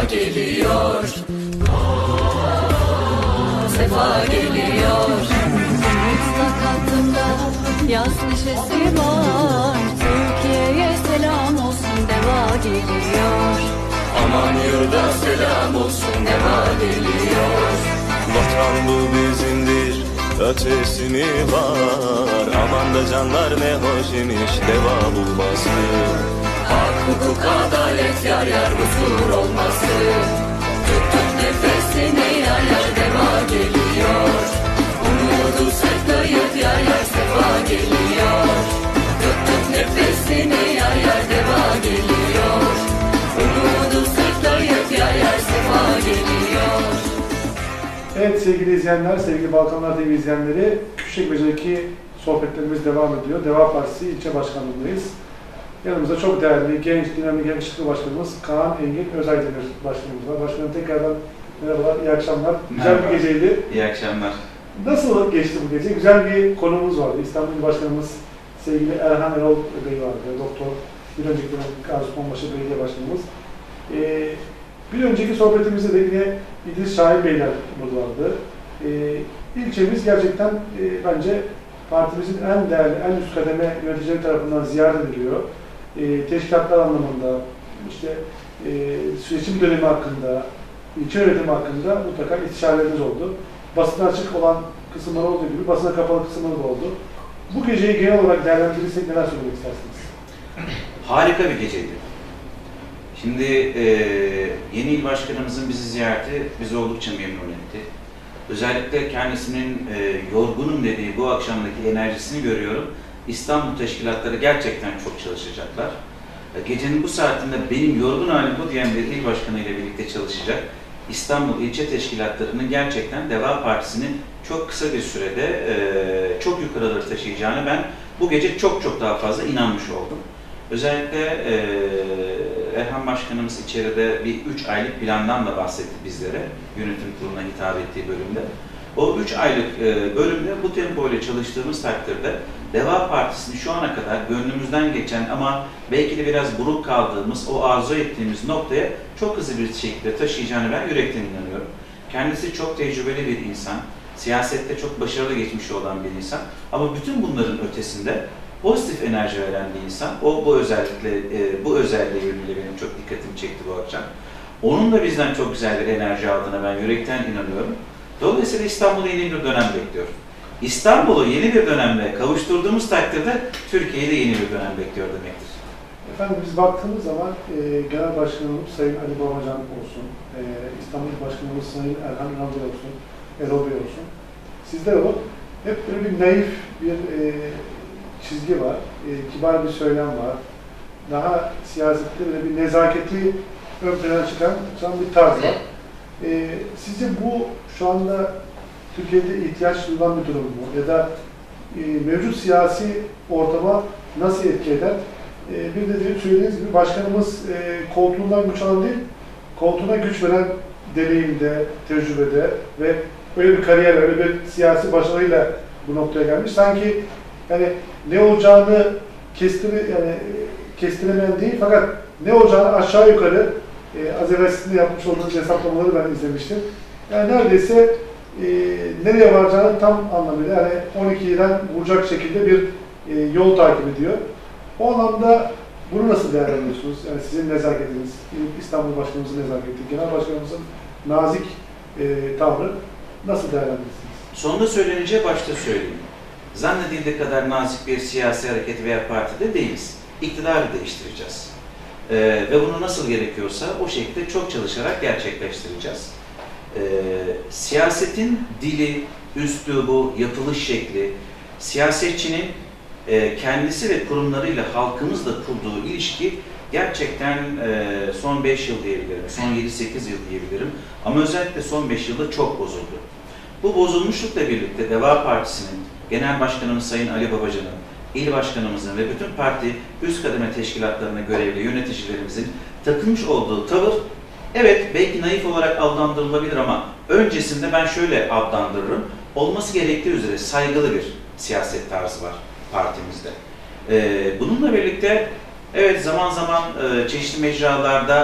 geliyor. Sefa geliyor. Mutlak altında yaz neşesi var. Türkiye'ye selam olsun, deva geliyor. Aman yurda selam olsun, deva geliyor. Vatan bu bizimdir, ötesi mi var? Aman da canlar ne hoş imiş deva bulması. Hak, hukuk, adalet yar yar huzur olması. Tuttuk nefesini yar yar deva geliyor. Umudu saklayıp yar yar sefa geliyor. Tuttuk nefesini yar yar deva geliyor. Umudu saklayıp yar yar sefa geliyor. Evet sevgili izleyenler, sevgili Balkanlar TV izleyenleri, Küçükçekmece'deki sohbetlerimiz devam ediyor. Deva Partisi ilçe başkanlığındayız. Yanımızda çok değerli, genç, dinamik, yakışıklı başkanımız Kaan Engin Özaydemir başkanımız var. Başkanım tekrardan merhabalar, iyi akşamlar. Güzel bir geceydi. İyi akşamlar. Nasıl geçti bu gece? Güzel bir konumuz vardı. İstanbul Başkanımız sevgili Erhan Erol Bey vardı, doktor. Bir önceki dönem Gazi Konbaşı Belediye Başkanımız. Bir önceki sohbetimizde de yine İdris Şahin Beyler burada vardı. İlçemiz gerçekten bence partimizin en değerli, en üst kademe yöneticileri tarafından ziyaret ediliyor. Teşkilatlar anlamında, işte seçim dönemi hakkında, ilçe yönetimi hakkında mutlaka istişarelerimiz oldu. Basına açık olan kısımlar olduğu gibi basına kapalı kısımlar da oldu. Bu geceyi genel olarak değerlendirirsek neler söylemek istersiniz? Harika bir geceydi. Şimdi yeni il başkanımızın bizi ziyareti bizi oldukça memnun etti. Özellikle kendisinin yorgunum dediği bu akşamdaki enerjisini görüyorum. İstanbul teşkilatları gerçekten çok çalışacaklar. Gecenin bu saatinde benim yorgun halim bu diyen bir il başkanı ile birlikte çalışacak. İstanbul ilçe teşkilatlarının gerçekten Deva Partisi'ni çok kısa bir sürede çok yukarılara taşıyacağını ben bu gece çok daha fazla inanmış oldum. Özellikle Erhan Başkanımız içeride bir 3 aylık plandan da bahsetti bizlere, yönetim kuruluna hitap ettiği bölümde. O 3 aylık bölümde bu tempo ile çalıştığımız takdirde Deva Partisi'ni şu ana kadar gönlümüzden geçen ama belki de biraz buruk kaldığımız, o arzu ettiğimiz noktaya çok hızlı bir şekilde taşıyacağını ben yürekten inanıyorum. Kendisi çok tecrübeli bir insan, siyasette çok başarılı geçmiş olan bir insan ama bütün bunların ötesinde pozitif enerji veren bir insan. O bu özelliği yönüyle benim çok dikkatimi çekti bu akşam. Onun da bizden çok güzel bir enerji aldığına ben yürekten inanıyorum. Dolayısıyla İstanbul'u yeni bir dönem bekliyor. İstanbul'u yeni bir dönemle kavuşturduğumuz takdirde Türkiye'yi de yeni bir dönem bekliyor demektir. Efendim biz baktığımız zaman Genel Başkanımız Sayın Ali Babacan olsun, İstanbul Başkanımız Sayın Erhan Erol Bey olsun, Erol Bey olsun, sizler olun. Hep böyle bir naif bir çizgi var, kibar bir söylem var. Daha siyasette böyle bir nezaketi ön plana çıkan bir tarz var. Sizce bu şu anda Türkiye'de ihtiyaç duyulan bir durum mu? Ya da mevcut siyasi ortama nasıl etki eder? Bir de söylediğiniz gibi başkanımız koltuğundan güç alan değil, koltuğuna güç veren deneyimde, tecrübede ve öyle bir kariyer, öyle bir siyasi başarıyla bu noktaya gelmiş. Sanki yani ne olacağını kestiremeyen değil fakat ne olacağını aşağı yukarı az evvel sizin de yapmış olduğunuz hesaplamaları ben izlemiştim. Yani neredeyse nereye varacağını tam anlamıyla yani 12'den vuracak şekilde bir yol takip ediyor. O anlamda bunu nasıl değerlendiriyorsunuz? Yani sizin nezaketiniz, İstanbul Başkanımızın nezaketi, Genel Başkanımızın nazik tavrı nasıl değerlendirirsiniz? Sonunda söyleneceği başta söyleyeyim. Zannedildiği kadar nazik bir siyasi hareket veya partide değiliz. İktidarı değiştireceğiz. Ve bunu nasıl gerekiyorsa o şekilde çok çalışarak gerçekleştireceğiz. Siyasetin dili, üslubu, yapılış şekli, siyasetçinin kendisi ve kurumlarıyla halkımızla kurduğu ilişki gerçekten son 5 yıl diyebilirim, son 7-8 yıl diyebilirim ama özellikle son 5 yılda çok bozuldu. Bu bozulmuşlukla birlikte Deva Partisi'nin, Genel Başkanımız Sayın Ali Babacan'ın, İl Başkanımızın ve bütün parti üst kademe teşkilatlarına görevli yöneticilerimizin takılmış olduğu tavır, evet belki naif olarak adlandırılabilir ama öncesinde ben şöyle adlandırırım, olması gerektiği üzere saygılı bir siyaset tarzı var partimizde. Bununla birlikte evet zaman zaman çeşitli mecralarda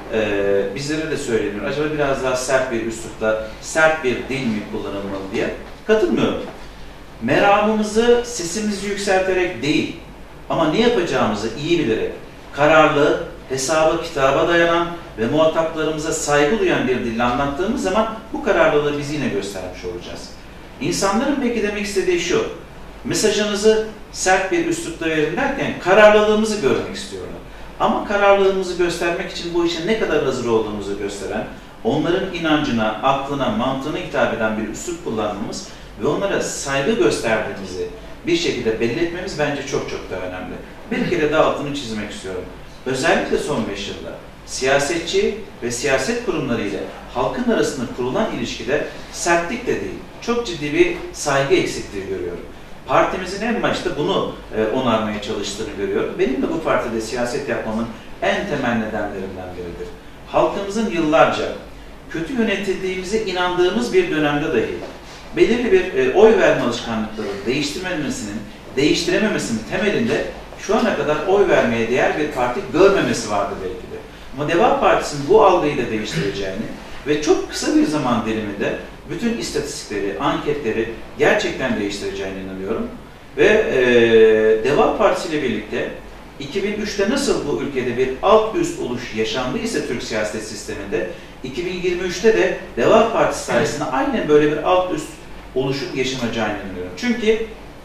bizlere de söyleniyor. Acaba biraz daha sert bir üslupla, sert bir dil mi kullanılmalı diye. Katılmıyorum. Meramımızı sesimizi yükselterek değil ama ne yapacağımızı iyi bilerek, kararlı, hesaba kitaba dayanan ve muhataplarımıza saygı duyan bir dille anlattığımız zaman bu kararlılığı biz yine göstermiş olacağız. İnsanların belki demek istediği şu, mesajınızı sert bir üslupla verin derken kararlılığımızı görmek istiyorlar. Ama kararlılığımızı göstermek için bu işe ne kadar hazır olduğumuzu gösteren, onların inancına, aklına, mantığına hitap eden bir üslup kullanmamız ve onlara saygı gösterdiğimizi bir şekilde belli etmemiz bence çok çok daha önemli. Bir kere daha altını çizmek istiyorum. Özellikle son 5 yılda siyasetçi ve siyaset kurumları ile halkın arasında kurulan ilişkide sertlik de değil, çok ciddi bir saygı eksikliği görüyorum. Partimizin en başta bunu onarmaya çalıştığını görüyorum. Benim de bu partide siyaset yapmamın en temel nedenlerinden biridir. Halkımızın yıllarca kötü yönetildiğimize inandığımız bir dönemde dahi belirli bir oy verme alışkanlıkları değiştirememesinin temelinde şu ana kadar oy vermeye değer bir parti görmemesi vardı belki de. Ama Deva Partisi'nin bu algıyı da değiştireceğini ve çok kısa bir zaman diliminde bütün istatistikleri, anketleri gerçekten değiştireceğine inanıyorum. Ve Deva Partisi ile birlikte 2003'te nasıl bu ülkede bir alt üst oluş yaşandıysa Türk siyaset sisteminde, 2023'te de Deva Partisi sayesinde aynen böyle bir alt üst oluşup yaşanacağını inanıyorum. Çünkü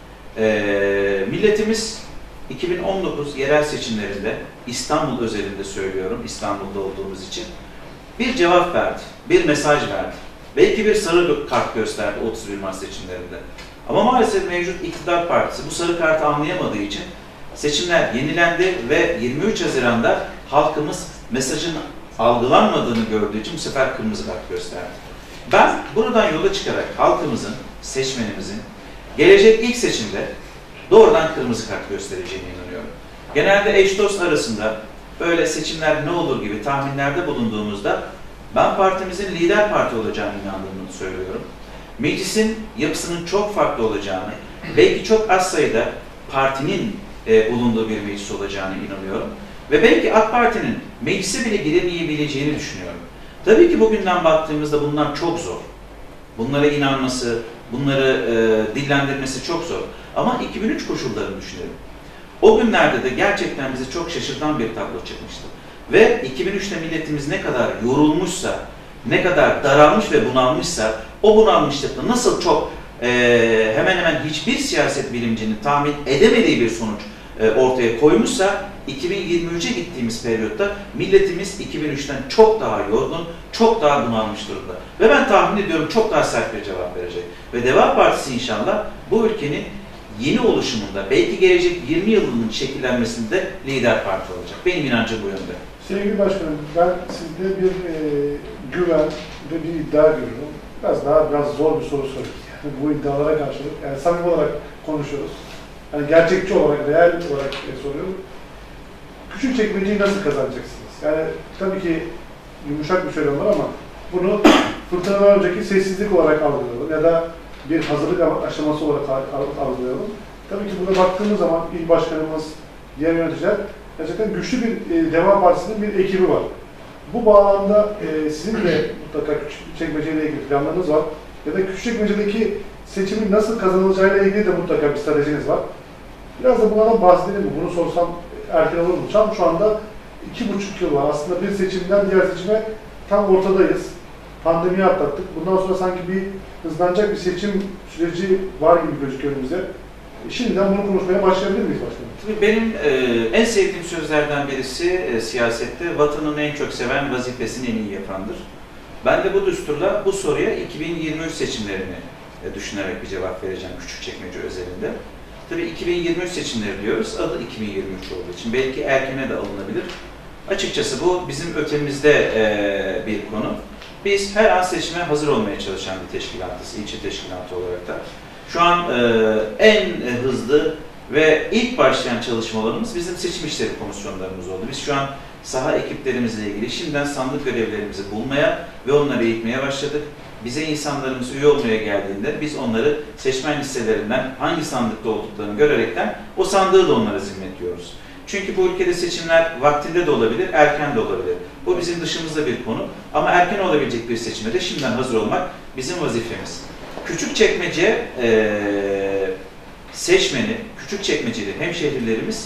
milletimiz 2019 yerel seçimlerinde, İstanbul özelinde söylüyorum, İstanbul'da olduğumuz için bir cevap verdi, bir mesaj verdi. Belki bir sarı kart gösterdi 31 Mart seçimlerinde. Ama maalesef mevcut iktidar partisi bu sarı kartı anlayamadığı için seçimler yenilendi ve 23 Haziran'da halkımız mesajın algılanmadığını gördüğü için bu sefer kırmızı kart gösterdi. Ben buradan yola çıkarak halkımızın, seçmenimizin gelecek ilk seçimde doğrudan kırmızı kart göstereceğine inanıyorum. Genelde eş dost arasında böyle seçimler ne olur gibi tahminlerde bulunduğumuzda ben partimizin lider parti olacağını inandığımı söylüyorum. Meclisin yapısının çok farklı olacağını, belki çok az sayıda partinin bulunduğu bir meclis olacağını inanıyorum. Ve belki AK Parti'nin meclise bile giremeyebileceğini düşünüyorum. Tabii ki bugünden baktığımızda bunlar çok zor. Bunlara inanması, bunları dillendirmesi çok zor. Ama 2003 koşullarını düşünelim. O günlerde de gerçekten bizi çok şaşırtan bir tablo çıkmıştı. Ve 2003'te milletimiz ne kadar yorulmuşsa, ne kadar daralmış ve bunalmışsa, o bunalmışlıkta nasıl çok hemen hemen hiçbir siyaset bilimcinin tahmin edemediği bir sonuç ortaya koymuşsa, 2023'e gittiğimiz periyotta milletimiz 2003'ten çok daha yorgun, çok daha bunalmış durumda. Ve ben tahmin ediyorum çok daha sert bir cevap verecek. Ve Deva Partisi inşallah bu ülkenin yeni oluşumunda, belki gelecek 20 yılının şekillenmesinde lider parti olacak. Benim inancım bu yönde. Sevgili Başkanım, ben sizde bir güven ve bir iddia görüyorum. Biraz zor bir soru soruyorum. Yani bu iddialara karşılık, yani samimi olarak konuşuyoruz. Yani gerçekçi olarak, reel olarak soruyorum. Küçükçekmece'yi nasıl kazanacaksınız? Yani tabii ki yumuşak bir söylem var ama bunu fırtınadan önceki sessizlik olarak algılayalım ya da bir hazırlık aşaması olarak algılayalım. Tabii ki burada baktığımız zaman il başkanımız, diğer yöneticiler gerçekten güçlü bir Deva Partisi'nin bir ekibi var. Bu bağlamda sizin de mutlaka Küçükçekmece ile ilgili planlarınız var ya da Küçükçekmece'deki seçimin nasıl kazanılacağıyla ilgili de mutlaka bir stratejiniz var. Biraz da bunlardan bahsedelim mi? Bunu sorsam erken olur mu? Şu anda 2,5 yıl var. Aslında bir seçimden diğer seçime tam ortadayız. Pandemiyi atlattık. Bundan sonra sanki bir hızlanacak bir seçim süreci var gibi gözüküyor önümüzde. Şimdiden bunu konuşmaya başlayabilir miyiz başkanım? Benim en sevdiğim sözlerden birisi siyasette vatanını en çok seven vazifesini en iyi yapandır. Ben de bu düsturla bu soruya 2023 seçimlerini düşünerek bir cevap vereceğim Küçükçekmece özelinde. Tabii 2023 seçimleri diyoruz, adı 2023 olduğu için belki erkene de alınabilir. Açıkçası bu bizim ötemizde bir konu. Biz her an seçime hazır olmaya çalışan bir teşkilatız, ilçe teşkilatı olarak da. Şu an en hızlı ve ilk başlayan çalışmalarımız bizim seçim işleri komisyonlarımız oldu. Biz şu an saha ekiplerimizle ilgili şimdiden sandık görevlerimizi bulmaya ve onları eğitmeye başladık. Bize insanlarımız üye olmaya geldiğinde biz onları seçmen listelerinden hangi sandıkta olduklarını görerekten o sandığı da onlara zimmetliyoruz. Çünkü bu ülkede seçimler vaktinde de olabilir, erken de olabilir. Bu bizim dışımızda bir konu. Ama erken olabilecek bir seçime de şimdiden hazır olmak bizim vazifemiz. Küçükçekmece seçmeni, Küçükçekmeceli hemşehrilerimiz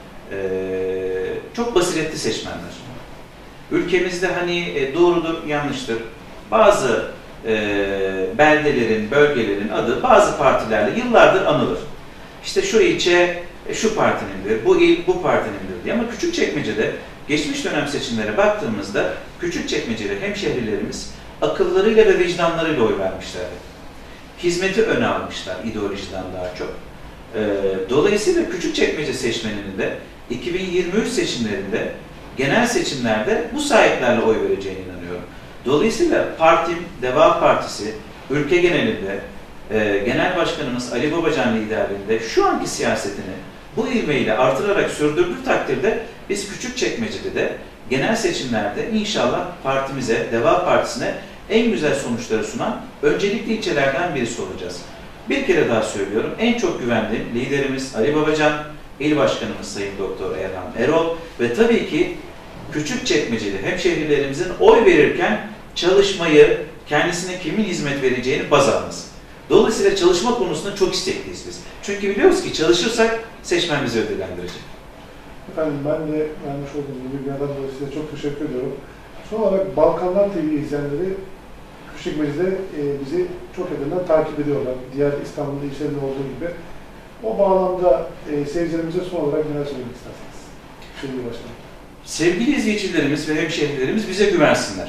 çok basiretli seçmenler. Ülkemizde hani doğrudur, yanlıştır. Bazı beldelerin, bölgelerin adı bazı partilerle yıllardır anılır. İşte şu ilçe şu partinindir, bu il bu partinindir diye. Ama Küçükçekmece'de geçmiş dönem seçimlere baktığımızda Küçükçekmeceli hemşehrilerimiz akıllarıyla ve vicdanlarıyla oy vermişlerdi. Hizmeti öne almışlar ideolojiden daha çok. Dolayısıyla Küçükçekmece seçmeninin de 2023 seçimlerinde, genel seçimlerde bu sahiplerle oy vereceğine inanıyorum. Dolayısıyla partim, Deva Partisi, ülke genelinde Genel Başkanımız Ali Babacan liderliğinde şu anki siyasetini bu ivmeyle artırarak sürdürdüğü takdirde biz Küçükçekmece'de de genel seçimlerde inşallah partimize, Deva Partisi'ne en güzel sonuçları sunan öncelikli ilçelerden birisi olacağız. Bir kere daha söylüyorum, en çok güvendiğim liderimiz Ali Babacan, İl Başkanımız Sayın Doktor Erhan Erol ve tabii ki Küçükçekmeceli hemşehrilerimizin oy verirken çalışmayı, kendisine kimin hizmet vereceğini baz alması. Dolayısıyla çalışma konusunda çok istekliyiz biz. Çünkü biliyoruz ki çalışırsak seçmen bizi ödüllendirecek. Efendim ben de vermiş olduğunuz bu bilgilerden dolayı size çok teşekkür ediyorum. Son olarak Balkanlar TV izleyenleri Küçükçekmece'de bizi çok yakından takip ediyorlar. Diğer İstanbul ilçelerinde olduğu gibi. O bağlamda seyircilerimize son olarak neler söylemek istersiniz? Şimdi başlayalım. Sevgili izleyicilerimiz ve hemşehrilerimiz bize güvensinler.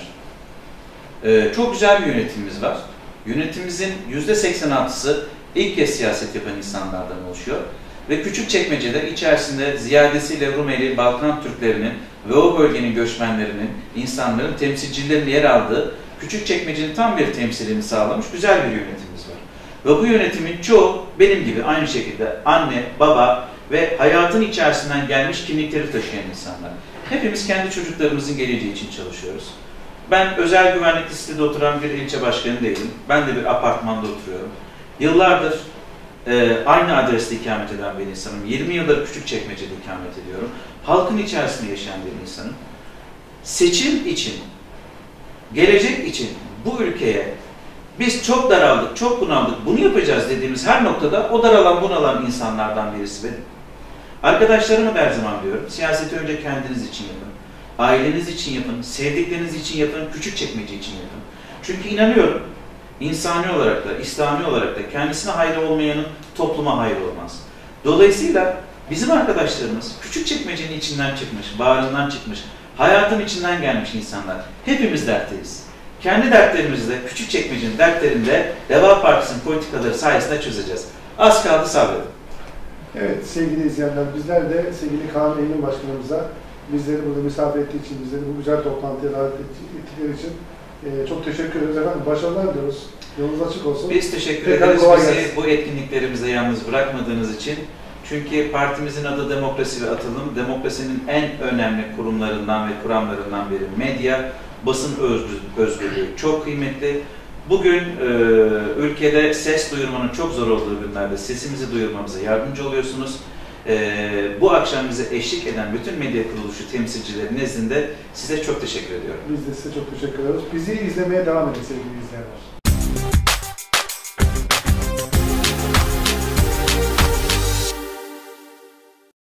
Çok güzel bir yönetimimiz var. Yönetimimizin %86'sı ilk kez siyaset yapan insanlardan oluşuyor. Ve Küçükçekmece'de içerisinde ziyadesiyle Rumeli, Balkan Türklerinin ve o bölgenin göçmenlerinin, insanların temsilcilerinin yer aldığı Küçükçekmece'nin tam bir temsilini sağlamış güzel bir yönetimimiz var. Ve bu yönetimin çoğu benim gibi aynı şekilde anne, baba ve hayatın içerisinden gelmiş kimlikleri taşıyan insanlar. Hepimiz kendi çocuklarımızın geleceği için çalışıyoruz. Ben özel güvenlik sitede oturan bir ilçe başkanı değilim. Ben de bir apartmanda oturuyorum. Yıllardır aynı adreste ikamet eden bir insanım. 20 yıldır Küçükçekmece'de ikamet ediyorum. Halkın içerisinde yaşayan bir insanım. Seçim için, gelecek için bu ülkeye biz çok daraldık, çok bunaldık, bunu yapacağız dediğimiz her noktada o daralan, bunalan insanlardan birisi benim. Arkadaşlarıma da her zaman diyorum, siyaseti önce kendiniz için yapın. Aileniz için yapın, sevdikleriniz için yapın, Küçükçekmece için yapın. Çünkü inanıyorum, insani olarak da, İslami olarak da kendisine hayrı olmayanın topluma hayrı olmaz. Dolayısıyla bizim arkadaşlarımız Küçükçekmece'nin içinden çıkmış, bağrından çıkmış, hayatın içinden gelmiş insanlar. Hepimiz dertliyiz. Kendi dertlerimizi de Küçükçekmece'nin dertlerinde Deva Partisi'nin politikaları sayesinde çözeceğiz. Az kaldı, sabredin. Evet sevgili izleyenler, bizler de sevgili Kaan Engin Başkanımıza bizleri burada misafir ettiği için, bizleri bu güzel toplantıya davet ettikleri için çok teşekkür ederiz efendim. Başarılar diliyoruz. Yolunuz açık olsun. Biz teşekkür Tekrar ederiz kolay bizi gelsin. bu etkinliklerimize yalnız bırakmadığınız için. Çünkü partimizin adı Demokrasi ve Atılım. Demokrasinin en önemli kurumlarından ve kuramlarından biri medya, basın özgürlüğü çok kıymetli. Bugün ülkede ses duyurmanın çok zor olduğu günlerde sesimizi duyurmamıza yardımcı oluyorsunuz. Bu akşam bize eşlik eden bütün medya kuruluşu temsilcileri nezdinde size çok teşekkür ediyorum. Biz de size çok teşekkür ediyoruz. Bizi izlemeye devam edin sevgili izleyenler.